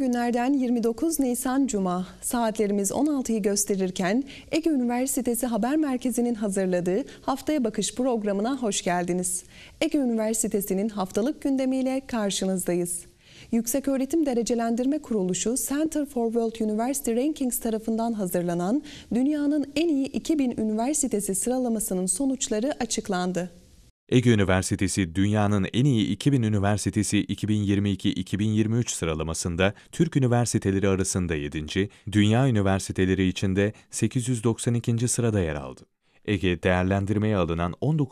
günlerden 29 Nisan Cuma. Saatlerimiz 16'yı gösterirken Ege Üniversitesi Haber Merkezi'nin hazırladığı Haftaya Bakış programına hoş geldiniz. Ege Üniversitesi'nin haftalık gündemiyle karşınızdayız. Yükseköğretim Derecelendirme Kuruluşu Center for World University Rankings tarafından hazırlanan dünyanın en iyi 2000 üniversitesi sıralamasının sonuçları açıklandı. Ege Üniversitesi dünyanın en iyi 2000 üniversitesi 2022-2023 sıralamasında Türk üniversiteleri arasında 7. Dünya üniversiteleri içinde 892. sırada yer aldı. Ege, değerlendirmeye alınan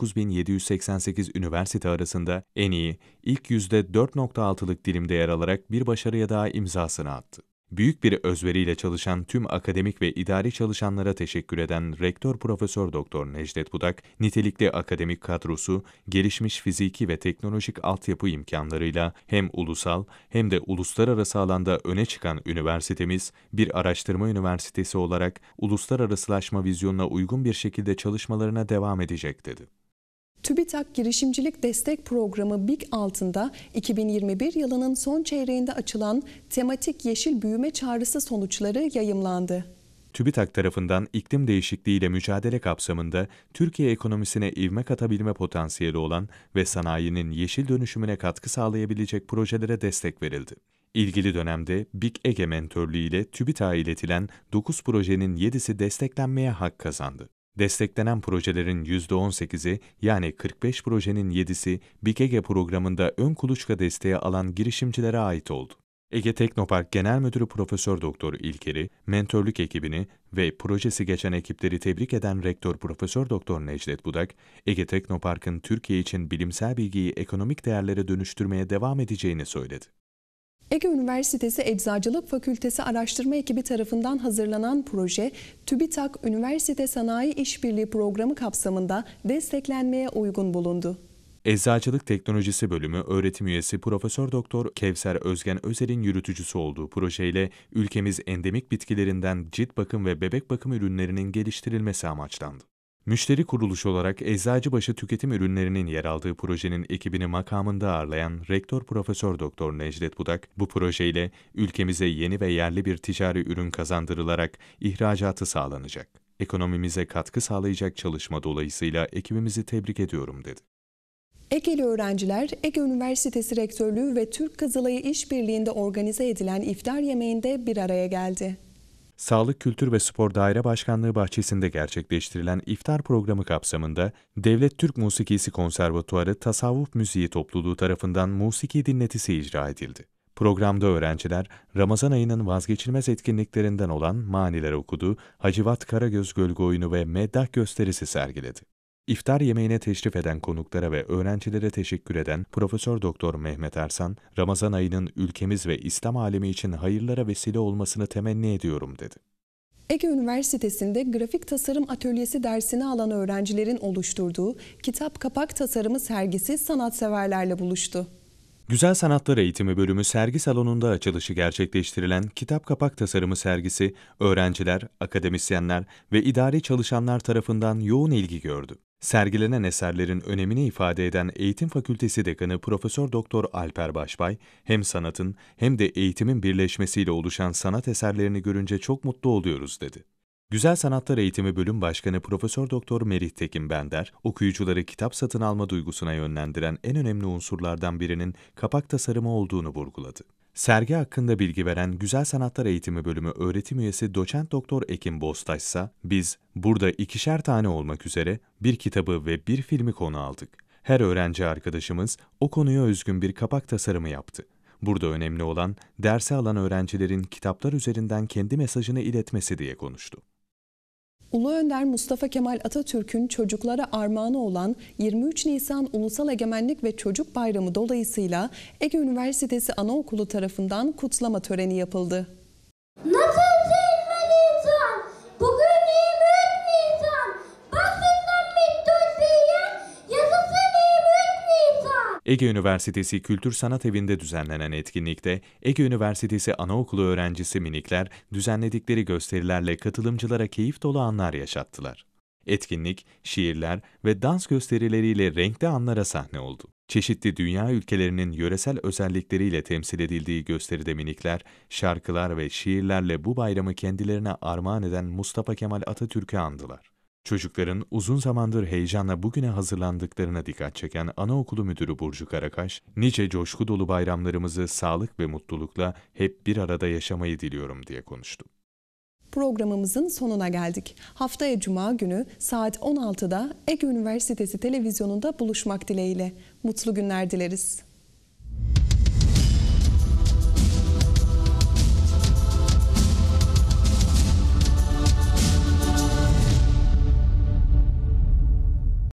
19.788 üniversite arasında en iyi, ilk %4.6'lık dilimde yer alarak bir başarıya daha imzasını attı. Büyük bir özveriyle çalışan tüm akademik ve idari çalışanlara teşekkür eden Rektör Profesör Doktor Necdet Budak, nitelikli akademik kadrosu, gelişmiş fiziki ve teknolojik altyapı imkanlarıyla hem ulusal hem de uluslararası alanda öne çıkan üniversitemiz, bir araştırma üniversitesi olarak uluslararasılaşma vizyonuna uygun bir şekilde çalışmalarına devam edecek dedi. TÜBİTAK Girişimcilik Destek Programı BİG altında 2021 yılının son çeyreğinde açılan tematik yeşil büyüme çağrısı sonuçları yayımlandı. TÜBİTAK tarafından iklim değişikliğiyle mücadele kapsamında Türkiye ekonomisine ivme katabilme potansiyeli olan ve sanayinin yeşil dönüşümüne katkı sağlayabilecek projelere destek verildi. İlgili dönemde BİG Ege mentörlüğü ile TÜBİTAK'a iletilen 9 projenin 7'si desteklenmeye hak kazandı. Desteklenen projelerin %18'i yani 45 projenin 7'si BİG Ege programında ön kuluçka desteği alan girişimcilere ait oldu. Ege Teknopark Genel Müdürü Profesör Doktor İlker'i, mentörlük ekibini ve projesi geçen ekipleri tebrik eden Rektör Profesör Doktor Necdet Budak, Ege Teknopark'ın Türkiye için bilimsel bilgiyi ekonomik değerlere dönüştürmeye devam edeceğini söyledi. Ege Üniversitesi Eczacılık Fakültesi Araştırma Ekibi tarafından hazırlanan proje, TÜBİTAK Üniversite Sanayi İşbirliği Programı kapsamında desteklenmeye uygun bulundu. Eczacılık Teknolojisi Bölümü öğretim üyesi Profesör Doktor Kevser Özgen Özer'in yürütücüsü olduğu projeyle ülkemiz endemik bitkilerinden cilt bakım ve bebek bakım ürünlerinin geliştirilmesi amaçlandı. Müşteri kuruluşu olarak Eczacıbaşı Tüketim Ürünlerinin yer aldığı projenin ekibini makamında ağırlayan Rektör Profesör Doktor Necdet Budak, bu projeyle ülkemize yeni ve yerli bir ticari ürün kazandırılarak ihracatı sağlanacak. Ekonomimize katkı sağlayacak çalışma dolayısıyla ekibimizi tebrik ediyorum dedi. Egeli öğrenciler, Ege Üniversitesi Rektörlüğü ve Türk Kızılayı İşbirliği'nde organize edilen iftar yemeğinde bir araya geldi. Sağlık, Kültür ve Spor Daire Başkanlığı bahçesinde gerçekleştirilen iftar programı kapsamında Devlet Türk Musikisi Konservatuarı Tasavvuf Müziği Topluluğu tarafından musiki dinletisi icra edildi. Programda öğrenciler Ramazan ayının vazgeçilmez etkinliklerinden olan maniler okudu, Hacivat Karagöz Gölge Oyunu ve meddah gösterisi sergiledi. İftar yemeğine teşrif eden konuklara ve öğrencilere teşekkür eden Profesör Doktor Mehmet Ersan, Ramazan ayının ülkemiz ve İslam alemi için hayırlara vesile olmasını temenni ediyorum dedi. Ege Üniversitesi'nde grafik tasarım atölyesi dersini alan öğrencilerin oluşturduğu kitap kapak tasarımı sergisi sanatseverlerle buluştu. Güzel Sanatlar Eğitimi Bölümü sergi salonunda açılışı gerçekleştirilen kitap kapak tasarımı sergisi, öğrenciler, akademisyenler ve idari çalışanlar tarafından yoğun ilgi gördü. Sergilenen eserlerin önemini ifade eden Eğitim Fakültesi Dekanı Profesör Doktor Alper Başbay, hem sanatın hem de eğitimin birleşmesiyle oluşan sanat eserlerini görünce çok mutlu oluyoruz dedi. Güzel Sanatlar Eğitimi Bölüm Başkanı Profesör Doktor Merih Tekin Bender, okuyucuları kitap satın alma duygusuna yönlendiren en önemli unsurlardan birinin kapak tasarımı olduğunu vurguladı. Sergi hakkında bilgi veren Güzel Sanatlar Eğitimi Bölümü öğretim üyesi Doçent Doktor Ekim Bostaş ise, biz burada 2'şer tane olmak üzere bir kitabı ve bir filmi konu aldık. Her öğrenci arkadaşımız o konuya özgün bir kapak tasarımı yaptı. Burada önemli olan dersi alan öğrencilerin kitaplar üzerinden kendi mesajını iletmesi diye konuştu. Ulu Önder Mustafa Kemal Atatürk'ün çocuklara armağanı olan 23 Nisan Ulusal Egemenlik ve Çocuk Bayramı dolayısıyla Ege Üniversitesi Anaokulu tarafından kutlama töreni yapıldı. Nasıl sevmeli insan? Bugün 23 Nisan. Başından Mitosi'ye yaşasın 23 Nisan. Ege Üniversitesi Kültür Sanat Evi'nde düzenlenen etkinlikte Ege Üniversitesi Anaokulu öğrencisi minikler düzenledikleri gösterilerle katılımcılara keyif dolu anlar yaşattılar. Etkinlik, şiirler ve dans gösterileriyle renkli anlara sahne oldu. Çeşitli dünya ülkelerinin yöresel özellikleriyle temsil edildiği gösteride minikler, şarkılar ve şiirlerle bu bayramı kendilerine armağan eden Mustafa Kemal Atatürk'ü andılar. Çocukların uzun zamandır heyecanla bugüne hazırlandıklarına dikkat çeken Anaokulu Müdürü Burcu Karakaş, nice coşku dolu bayramlarımızı sağlık ve mutlulukla hep bir arada yaşamayı diliyorum diye konuştu. Programımızın sonuna geldik. Haftaya Cuma günü saat 16'da Ege Üniversitesi televizyonunda buluşmak dileğiyle. Mutlu günler dileriz.